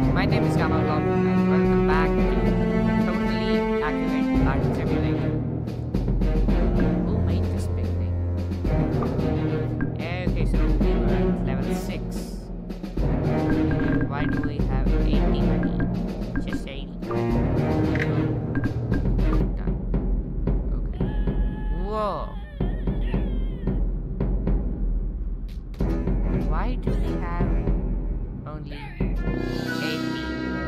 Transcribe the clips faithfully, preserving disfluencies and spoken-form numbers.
my name is Gamal and welcome back to Totally Accurate Garden Simulator. Who made this big thing? Okay, so we were at level six. Why do we have eighty money? Just eighty. Done. Okay. Whoa. Why do we have only eighty?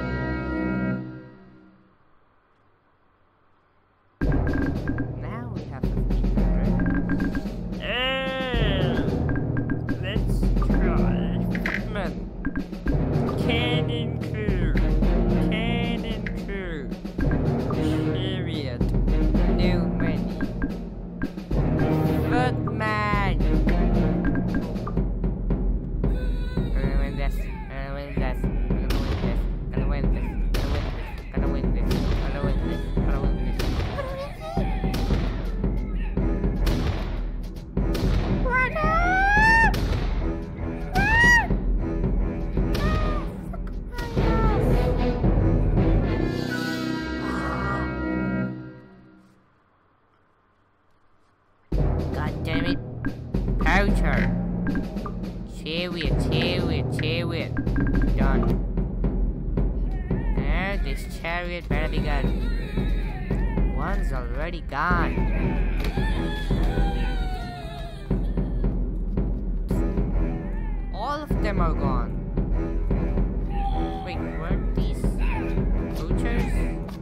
Now we have fifteen hundred. Uh, let's try. Man. Cannon crew. Cannon crew. Period. No money. Footman. Gonna win this. Gonna win this. Gonna win this. Gonna win this. Gonna win this. Gonna win this. Run up! God damn it. Poacher. Chariot, chariot, chariot. Done. Now this chariot better be gone. One's already gone. All of them are gone. Wait, weren't these poachers?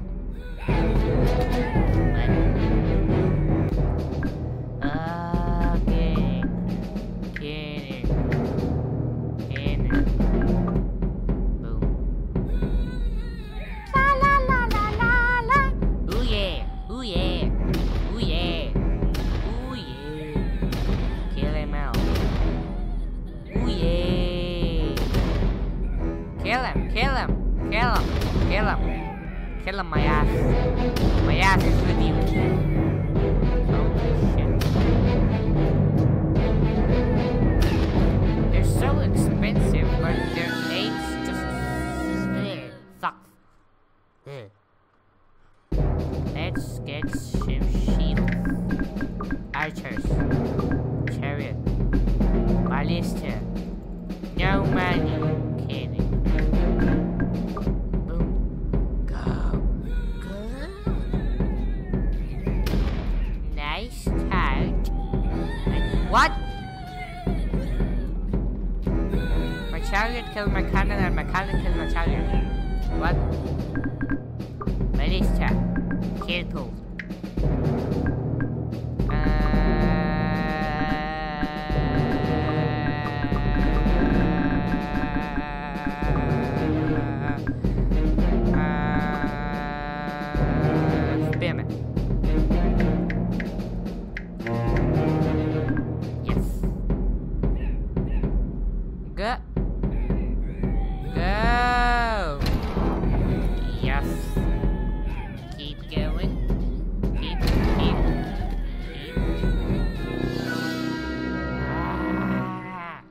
Okay. Get it. Boom. La la la la la la. Ooh yeah. Ooh yeah. Ooh yeah. Ooh yeah. Kill him out. Ooh yeah. Kill him. Kill him. Kill him. Kill him. Kill him, my ass. My ass is with you. Holy shit. They're so expensive, but their aims just ugh, sucks. Ugh. Let's get some shields, archers, chariot, ballista. No money, kidding. Boom, go, go. Nice start. What? My chariot killed my cannon and my cannon killed my chariot. What? Ballista. Kill pool. Spearman. Yes. Go. Go. Yes. Keep going. Keep, keep, keep. Ah.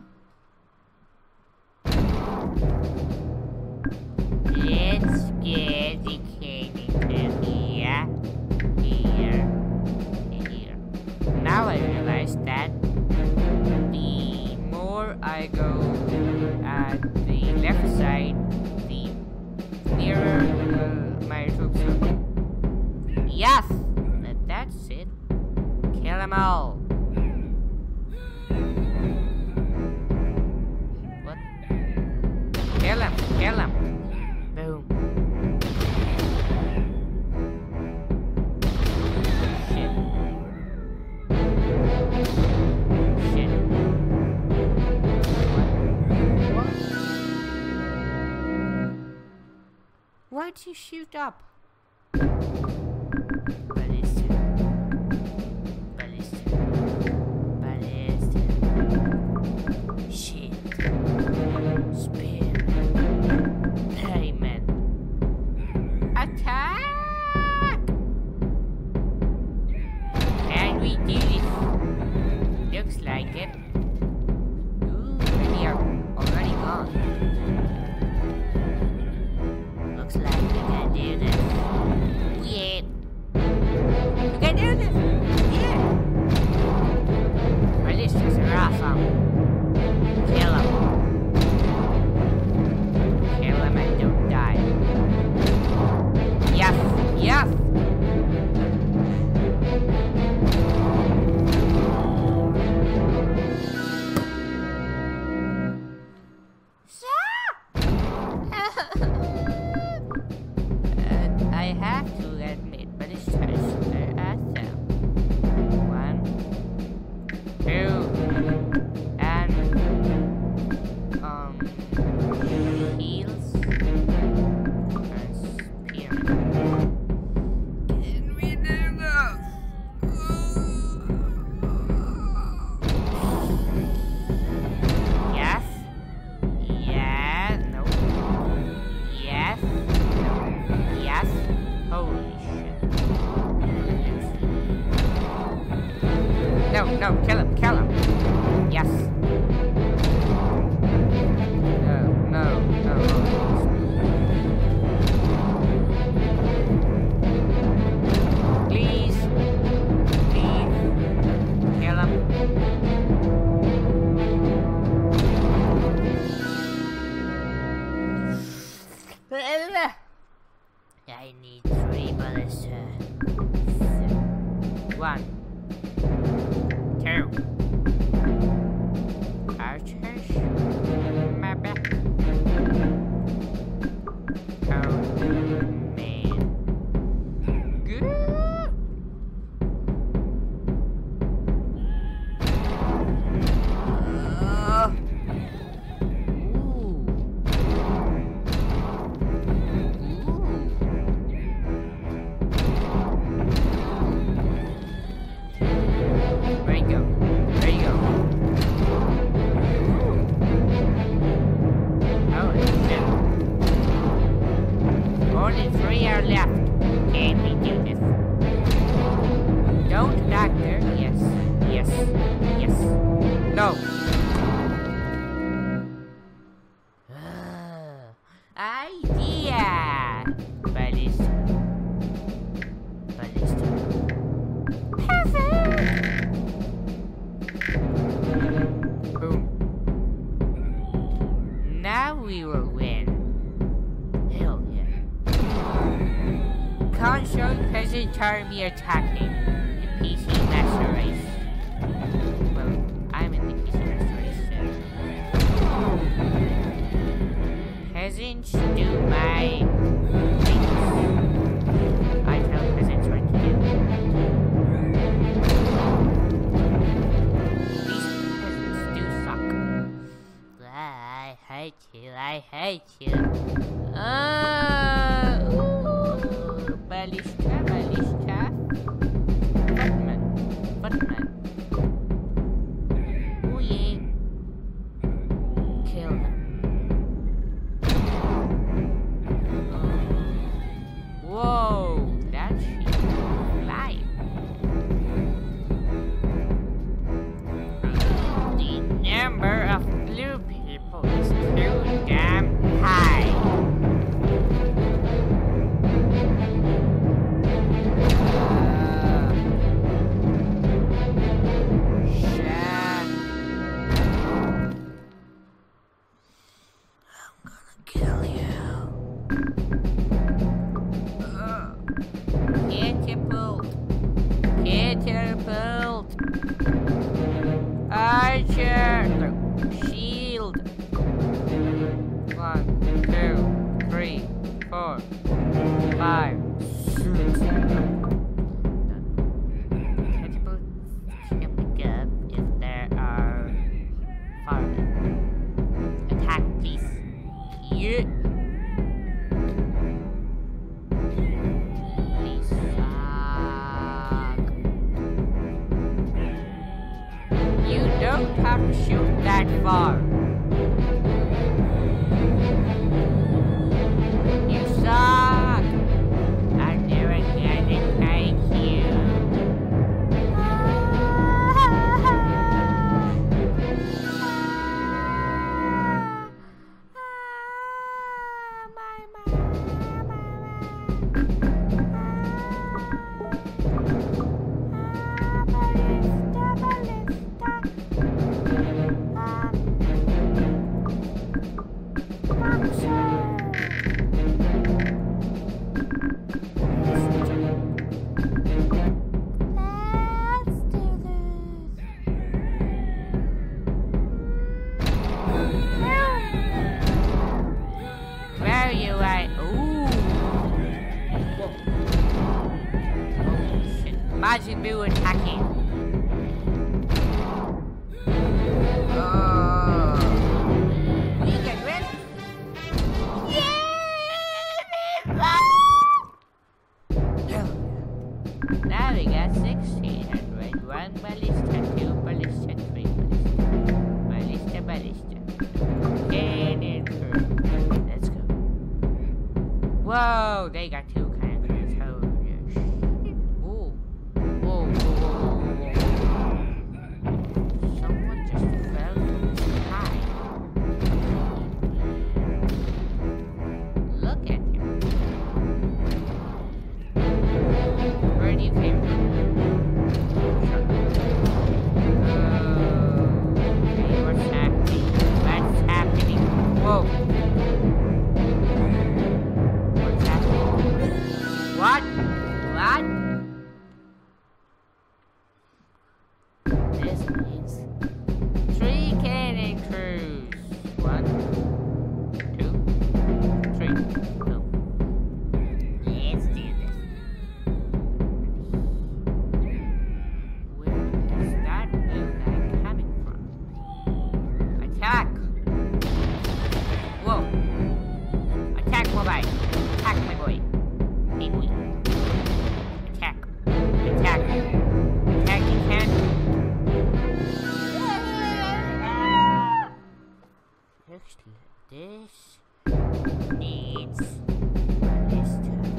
Let's get the candy to here, here, and here. Now I realize that the more I go at the left side, the nearer uh, my troops will be. Yes! But that's it. Kill them all. What? Kill them! Kill them! Boom. Shit. Shit. What? Why'd you shoot up? Ballista. Ballista. Ballista. Shit. Spear. Payment. Attack! Can we do this? Looks like it. Ooh, we are already gone. Holy shit. No, no, kill him, kill him. Yes. No, no, no. Please. Please. Kill him. I need three bullets. One. Two. Archers. Maybe. Oh man. Good. Uh. Only three are left. Can we do this? Don't doctor. Yes. Yes. Yes. No. Idea. Ballista. Ballista. Perfect. Boom. Now we will win. Hell yeah. Console Peasant Army attacking the P C Master Race. Well, I'm in the P C Master Race, so. Peasants do my things. I tell peasants what to do. These peasants do suck. I hate you, I hate you. Uh, ooh, ballista, ballista. Footman, footman. Oh yeah. Kill them. Whoa, that shit fly. The number of blue people is too damn high. Catapult! Archer! No. Shield! One, two, three, four, five. Catapult can pick up if there are firemen. Attack, please. Yeah. Don't have to shoot that far. You suck. I'm never gonna take you. Majin Buu attacking. Oh. We can win. Yeah! Now we got sixteen hundred. One ballista, two ballista, three ballista. Ballista, ballista. And through. Let's go. Whoa, they got two cannons. mobile. Attack, my boy. Hey, boy. Attack. Attack. Attack, you can. Actually, this needs this time.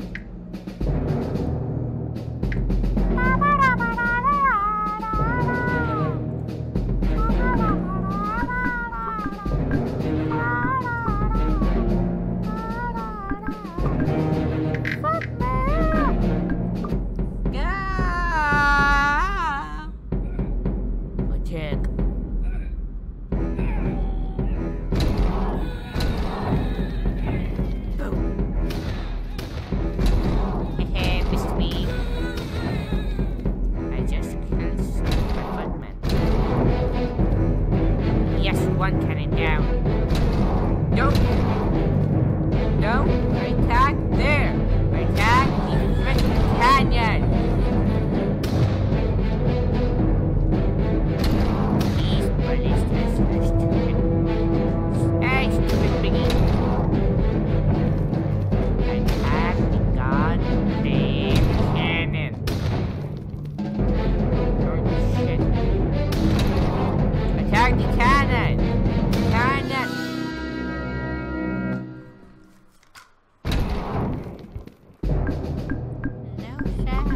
Attack. One cannon down. Nope. No. Attack there. Attack the freaking canyon. These ballistas are stupid. Hey, stupid piggy. Attack the goddamn cannon. Oh shit. Attack the cannon. Cannon! No sound.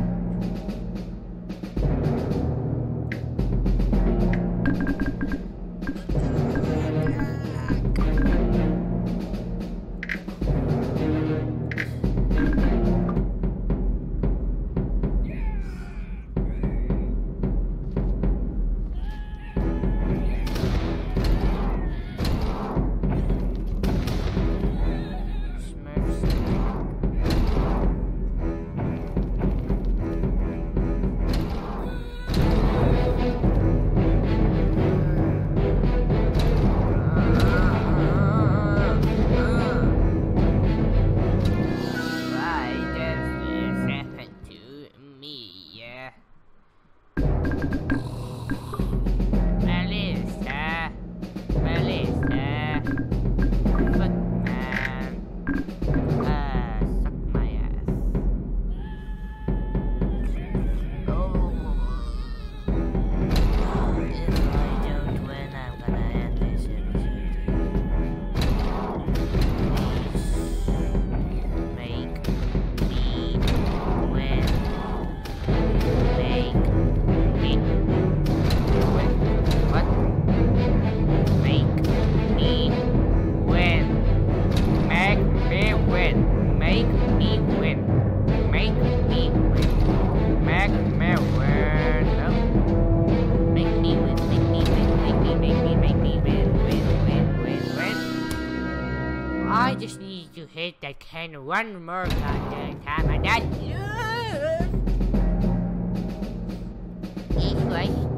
I just need to hit that can one more goddamn time and that's it. It's like